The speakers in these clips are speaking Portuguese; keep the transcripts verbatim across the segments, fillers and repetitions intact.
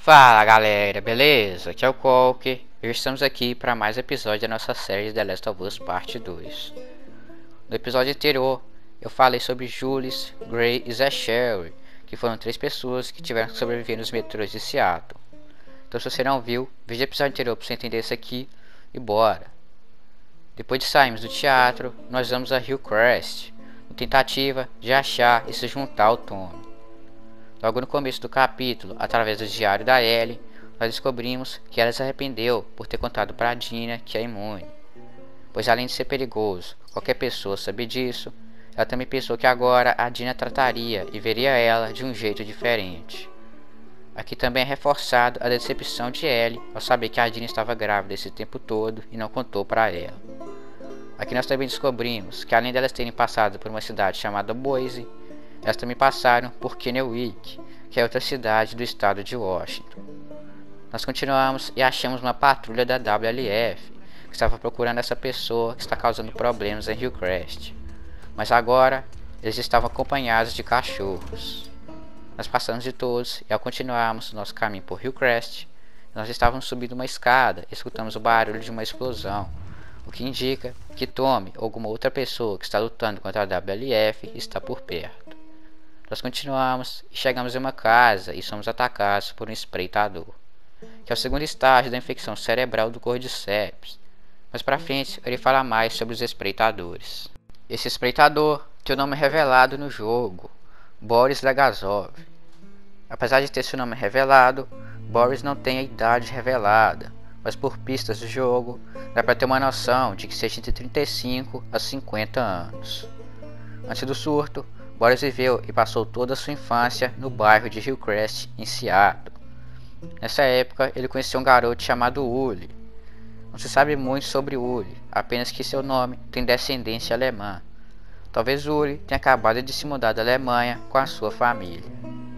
Fala galera, beleza? Aqui é o Colk e estamos aqui para mais episódio da nossa série de The Last of Us Parte dois. No episódio anterior eu falei sobre Jules, Gray e Zé Sherry, que foram três pessoas que tiveram que sobreviver nos metrôs de Seattle. Então se você não viu, veja o episódio anterior para você entender isso aqui e bora! Depois de sairmos do teatro, nós vamos a Hillcrest, na tentativa de achar e se juntar ao Tommy. Logo no começo do capítulo, através do diário da Ellie, nós descobrimos que ela se arrependeu por ter contado para a Dina que é imune. Pois além de ser perigoso, qualquer pessoa sabe disso, ela também pensou que agora a Dina trataria e veria ela de um jeito diferente. Aqui também é reforçado a decepção de Ellie ao saber que a Dina estava grávida esse tempo todo e não contou para ela. Aqui nós também descobrimos que além delas terem passado por uma cidade chamada Boise, elas também passaram por Kennewick, que é outra cidade do estado de Washington. Nós continuamos e achamos uma patrulha da W L F, que estava procurando essa pessoa que está causando problemas em Hillcrest. Mas agora, eles estavam acompanhados de cachorros. Nós passamos de todos e ao continuarmos nosso caminho por Hillcrest, nós estávamos subindo uma escada e escutamos o barulho de uma explosão, o que indica que Tommy ou alguma outra pessoa que está lutando contra a W L F está por perto. Nós continuamos e chegamos em uma casa e somos atacados por um espreitador, que é o segundo estágio da infecção cerebral do Cordyceps. Mas para frente ele fala mais sobre os espreitadores. Esse espreitador tem o nome revelado no jogo, Boris Legazov. Apesar de ter seu nome revelado, Boris não tem a idade revelada, mas por pistas do jogo dá para ter uma noção de que seja entre trinta e cinco a cinquenta anos. Antes do surto, Boris viveu e passou toda a sua infância no bairro de Hillcrest, em Seattle. Nessa época, ele conheceu um garoto chamado Uli. Não se sabe muito sobre Uli, apenas que seu nome tem descendência alemã. Talvez Uli tenha acabado de se mudar da Alemanha com a sua família.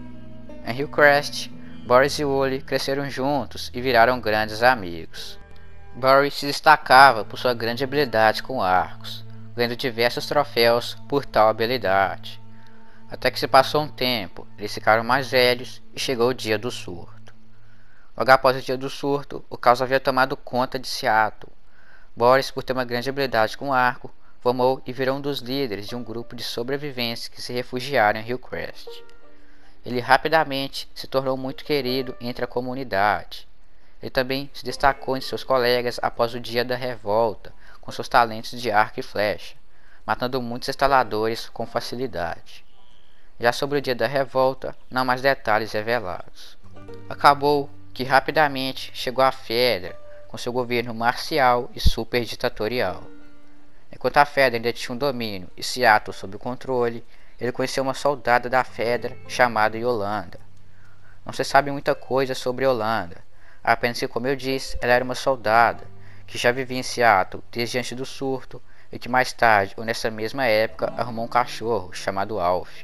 Em Hillcrest, Boris e Uli cresceram juntos e viraram grandes amigos. Boris se destacava por sua grande habilidade com arcos, ganhando diversos troféus por tal habilidade. Até que se passou um tempo, eles ficaram mais velhos e chegou o dia do surto. Logo após o dia do surto, o caos havia tomado conta de Seattle. Boris, por ter uma grande habilidade com arco, formou e virou um dos líderes de um grupo de sobreviventes que se refugiaram em Hillcrest. Ele rapidamente se tornou muito querido entre a comunidade. Ele também se destacou entre seus colegas após o dia da revolta, com seus talentos de arco e flecha, matando muitos instaladores com facilidade. Já sobre o dia da revolta, não há mais detalhes revelados. Acabou que rapidamente chegou a Fedra, com seu governo marcial e super ditatorial. Enquanto a Fedra ainda tinha um domínio e Seattle sob controle, ele conheceu uma soldada da Fedra chamada Yolanda. Não se sabe muita coisa sobre Yolanda, apenas que, como eu disse, ela era uma soldada que já vivia em Seattle desde antes do surto e que mais tarde, ou nessa mesma época, arrumou um cachorro chamado Alf.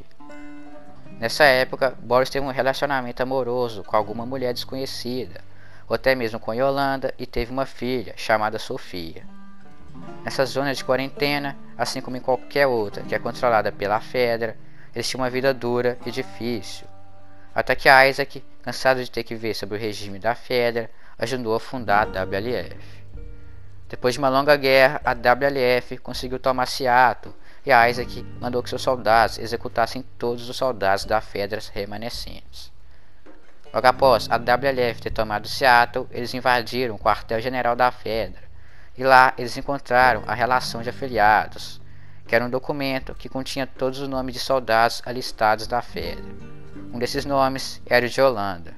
Nessa época, Boris teve um relacionamento amoroso com alguma mulher desconhecida, ou até mesmo com Yolanda, e teve uma filha chamada Sofia. Nessa zona de quarentena, assim como em qualquer outra que é controlada pela Fedra, eles tinham uma vida dura e difícil. Até que Isaac, cansado de ter que ver sobre o regime da Fedra, ajudou a fundar a W L F. Depois de uma longa guerra, a W L F conseguiu tomar Seattle, e Isaac mandou que seus soldados executassem todos os soldados da Fedra remanescentes. Logo após a W L F ter tomado Seattle, eles invadiram o quartel-general da Fedra, e lá eles encontraram a relação de afiliados, que era um documento que continha todos os nomes de soldados alistados da Fedra. Um desses nomes era o de Yolanda.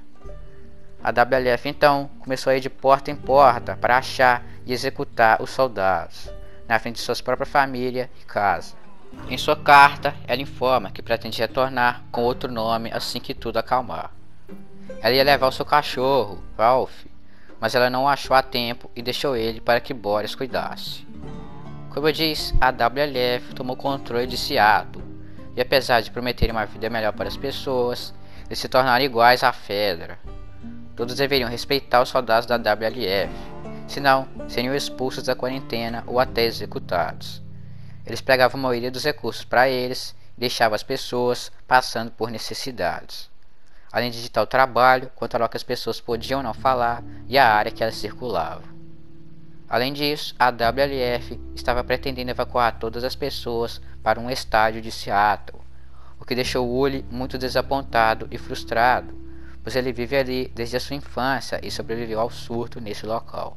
A W L F então começou a ir de porta em porta para achar e executar os soldados, na frente de suas próprias famílias e casa. Em sua carta, ela informa que pretende retornar com outro nome assim que tudo acalmar. Ela ia levar o seu cachorro, Ralph, mas ela não o achou a tempo e deixou ele para que Boris cuidasse. Como eu disse, a W L F tomou controle de Seattle, e apesar de prometerem uma vida melhor para as pessoas, eles se tornaram iguais à Fedra. Todos deveriam respeitar os soldados da W L F, senão seriam expulsos da quarentena ou até executados. Eles pegavam a maioria dos recursos para eles e deixavam as pessoas passando por necessidades. além de ditar o trabalho, controlar o que as pessoas podiam não falar e a área que elas circulavam. Além disso, a W L F estava pretendendo evacuar todas as pessoas para um estádio de Seattle, o que deixou Woolley muito desapontado e frustrado, pois ele vive ali desde a sua infância e sobreviveu ao surto nesse local.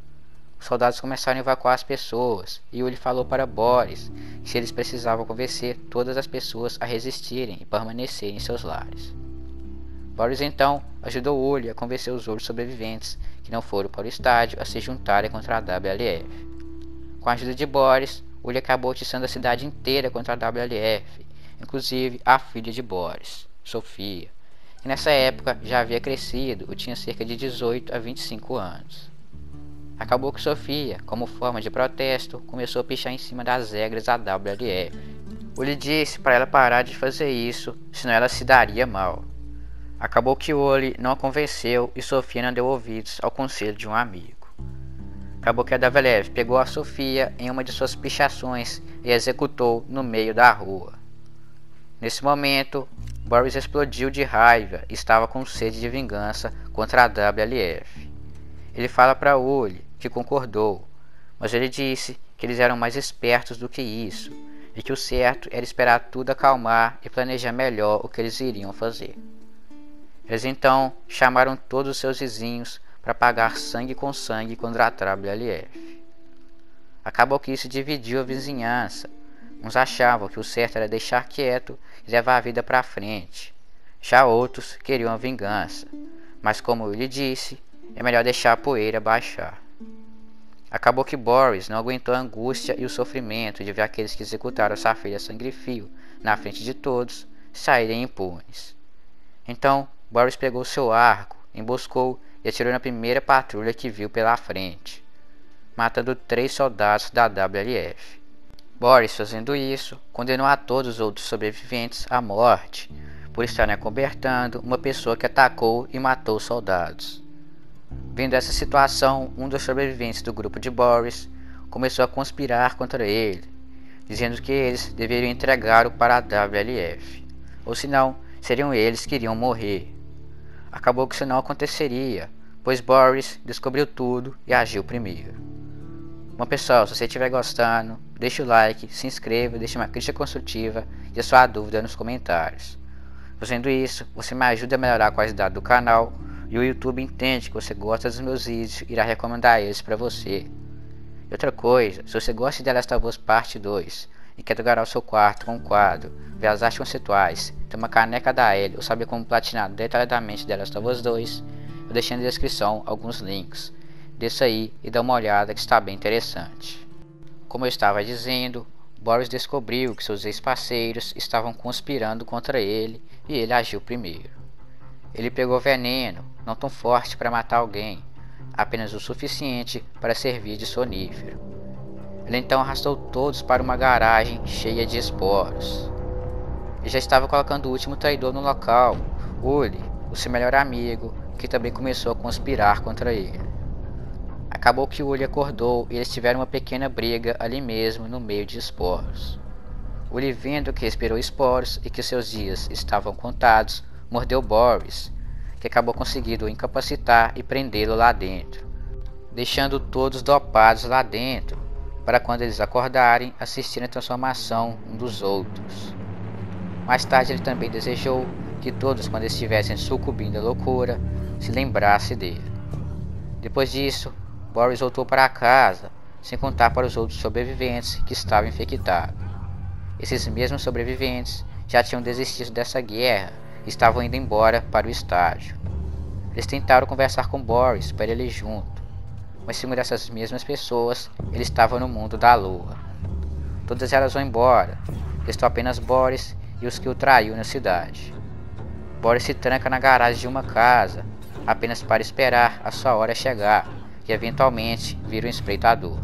Os soldados começaram a evacuar as pessoas e Woolley falou para Boris que eles precisavam convencer todas as pessoas a resistirem e permanecerem em seus lares. Boris então ajudou Woolley a convencer os outros sobreviventes que não foram para o estádio a se juntarem contra a W L F. Com a ajuda de Boris, Woolley acabou atiçando a cidade inteira contra a W L F, inclusive a filha de Boris, Sofia, que nessa época já havia crescido e tinha cerca de dezoito a vinte e cinco anos. Acabou que Sofia, como forma de protesto, começou a pichar em cima das regras da W L F. Woolley disse para ela parar de fazer isso, senão ela se daria mal. Acabou que Woolley não a convenceu e Sofia não deu ouvidos ao conselho de um amigo. Acabou que a W L F pegou a Sofia em uma de suas pichações e a executou no meio da rua. Nesse momento, Boris explodiu de raiva e estava com sede de vingança contra a W L F. Ele fala para Woolley que concordou, mas ele disse que eles eram mais espertos do que isso e que o certo era esperar tudo acalmar e planejar melhor o que eles iriam fazer. Eles então chamaram todos os seus vizinhos para pagar sangue com sangue contra a W L F. Acabou que isso dividiu a vizinhança. Uns achavam que o certo era deixar quieto e levar a vida para frente. Já outros queriam a vingança, mas como ele disse, é melhor deixar a poeira baixar. Acabou que Boris não aguentou a angústia e o sofrimento de ver aqueles que executaram sua filha a sangue frio na frente de todos saírem impunes. Então, Boris pegou seu arco, emboscou e atirou na primeira patrulha que viu pela frente, matando três soldados da W L F. Boris, fazendo isso, condenou a todos os outros sobreviventes à morte, por estarem acobertando uma pessoa que atacou e matou os soldados. Vendo essa situação, um dos sobreviventes do grupo de Boris começou a conspirar contra ele, dizendo que eles deveriam entregá-lo para a W L F, ou senão seriam eles que iriam morrer. Acabou que isso não aconteceria, pois Boris descobriu tudo e agiu primeiro. Bom pessoal, se você estiver gostando, deixa o like, se inscreva, deixe uma crítica construtiva e a sua dúvida nos comentários. Fazendo isso, você me ajuda a melhorar a qualidade do canal e o YouTube entende que você gosta dos meus vídeos e irá recomendar eles para você. E outra coisa, se você gosta de The Last of Us Parte dois e quer decorar o seu quarto com um quadro, ver as artes conceituais, ter uma caneca da Ellie ou saber como platinar detalhadamente The Last of Us dois, eu deixei na descrição alguns links. Desça aí e dá uma olhada que está bem interessante. Como eu estava dizendo, Boris descobriu que seus ex-parceiros estavam conspirando contra ele e ele agiu primeiro. Ele pegou veneno, não tão forte para matar alguém, apenas o suficiente para servir de sonífero. Ele então arrastou todos para uma garagem cheia de esporos. Ele já estava colocando o último traidor no local, Woolley, o seu melhor amigo, que também começou a conspirar contra ele. Acabou que Woolley acordou e eles tiveram uma pequena briga ali mesmo no meio de esporos. Woolley, vendo que respirou esporos e que seus dias estavam contados, mordeu Boris, que acabou conseguindo incapacitar e prendê-lo lá dentro, deixando todos dopados lá dentro, para quando eles acordarem assistirem a transformação um dos outros. Mais tarde ele também desejou que todos, quando estivessem sucumbindo à loucura, se lembrassem dele. Depois disso, Boris voltou para casa, sem contar para os outros sobreviventes que estavam infectados. Esses mesmos sobreviventes já tinham desistido dessa guerra e estavam indo embora para o estádio. Eles tentaram conversar com Boris para ele ir junto, mas segundo essas mesmas pessoas, ele estava no mundo da lua. Todas elas vão embora, restou apenas Boris e os que o traiu na cidade. Boris se tranca na garagem de uma casa, apenas para esperar a sua hora chegar e eventualmente vira um espreitador.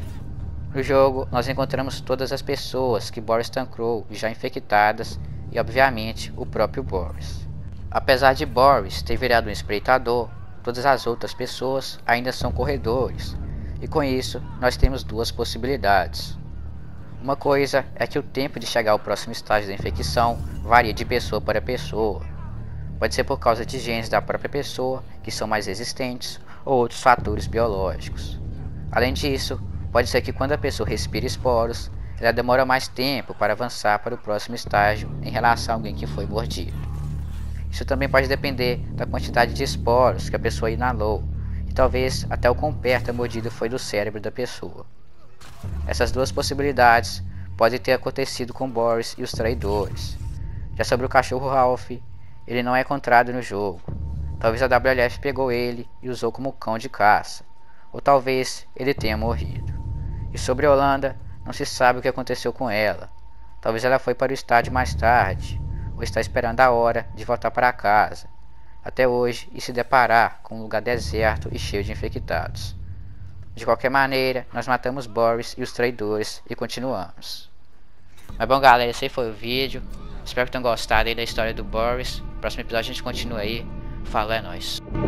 No jogo, nós encontramos todas as pessoas que Boris tancou já infectadas e obviamente o próprio Boris. Apesar de Boris ter virado um espreitador, todas as outras pessoas ainda são corredores, e com isso nós temos duas possibilidades. Uma coisa é que o tempo de chegar ao próximo estágio da infecção varia de pessoa para pessoa, Pode ser por causa de genes da própria pessoa que são mais resistentes ou outros fatores biológicos. Além disso, pode ser que quando a pessoa respira esporos, ela demora mais tempo para avançar para o próximo estágio em relação a alguém que foi mordido. Isso também pode depender da quantidade de esporos que a pessoa inalou e talvez até o quão perto a mordida foi do cérebro da pessoa. Essas duas possibilidades podem ter acontecido com Boris e os traidores. Já sobre o cachorro Ralph, ele não é encontrado no jogo. Talvez a W L F pegou ele e usou como cão de caça, ou talvez ele tenha morrido. E sobre a Holanda, não se sabe o que aconteceu com ela. Talvez ela foi para o estádio mais tarde, ou está esperando a hora de voltar para casa, até hoje, e se deparar com um lugar deserto e cheio de infectados. De qualquer maneira, nós matamos Boris e os traidores e continuamos. Mas bom galera, esse aí foi o vídeo. Espero que tenham gostado aí da história do Boris. No próximo episódio a gente continua aí. Falou, é nóis.